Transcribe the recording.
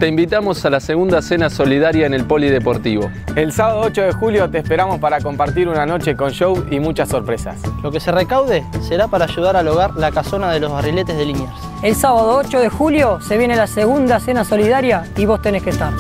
te invitamos a la segunda cena solidaria en el Polideportivo. El sábado 8 de julio te esperamos para compartir una noche con show y muchas sorpresas. Lo que se recaude será para ayudar al hogar La Casona de los Barriletes de Liniers. El sábado 8 de julio se viene la segunda cena solidaria y vos tenés que estar.